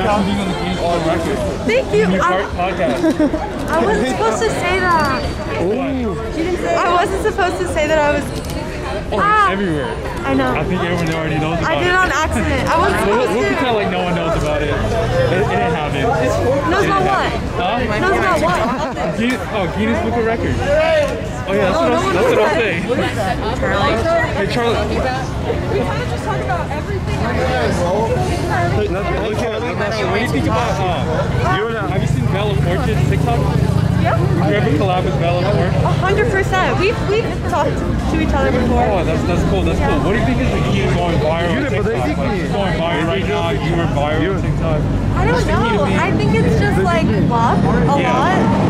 on being on the Guinness World Record. Thank you. Podcast. I wasn't supposed to say that. I wasn't supposed to say that I was. It's everywhere. I know. I think everyone already knows about it. I did it on accident. I wasn't supposed to. We'll pretend like no one knows about it. It didn't happen. Knows about what? Huh? Knows about what? Guinness Book of Records. Oh yeah, that's what I'm saying. Charlie. Hey Charlie. We kind of just talk about everything. What do you think about have you seen Bella Fortune's TikTok? Yeah. Did you ever collab with Bella Fortune? 100%. We've talked to each other before. Oh, that's cool. That's cool. What do you think is the key to going viral on TikTok? Like, going viral right now. You were viral on TikTok. I don't know. I think it's just like luck a lot.